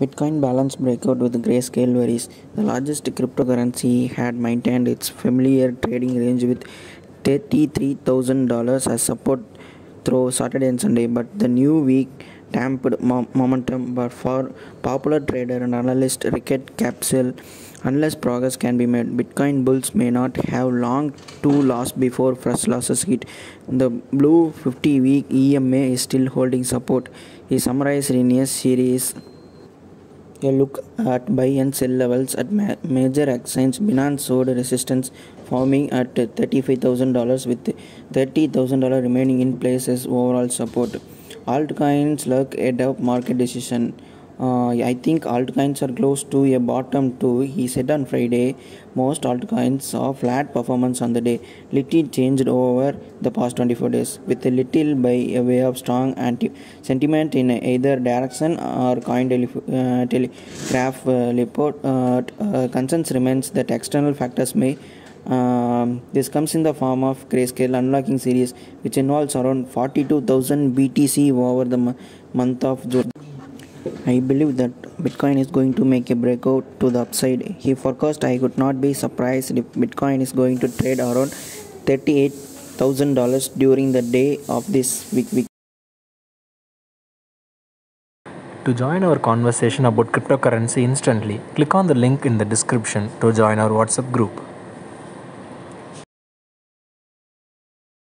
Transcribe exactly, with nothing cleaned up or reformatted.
Bitcoin balance breakout with Grayscale worries. The largest cryptocurrency had maintained its familiar trading range with thirty-three thousand dollars as support through Saturday and Sunday, but the new week dampened mo- momentum. But for popular trader and analyst Ricket Capsule, unless progress can be made, Bitcoin bulls may not have long to last before fresh losses hit. The blue fifty-week E M A is still holding support. He summarized in a series a look at buy and sell levels at ma- major exchange. Binance showed resistance forming at thirty-five thousand dollars with thirty thousand dollars remaining in place as overall support. Altcoins look at a market decision. Uh, I think altcoins are close to a bottom too, he said on Friday. Most altcoins saw flat performance on the day. Little changed over the past twenty-four days, with a little by a way of strong anti sentiment in either direction or coin tele- uh, telegraph uh, report. Uh, uh, concerns remains that external factors may um, this comes in the form of Grayscale unlocking series, which involves around forty-two thousand B T C over the m- month of June. I believe that Bitcoin is going to make a breakout to the upside. He forecast I would not be surprised if Bitcoin is going to trade around thirty-eight thousand dollars during the day of this week. week. To join our conversation about cryptocurrency instantly, click on the link in the description to join our WhatsApp group.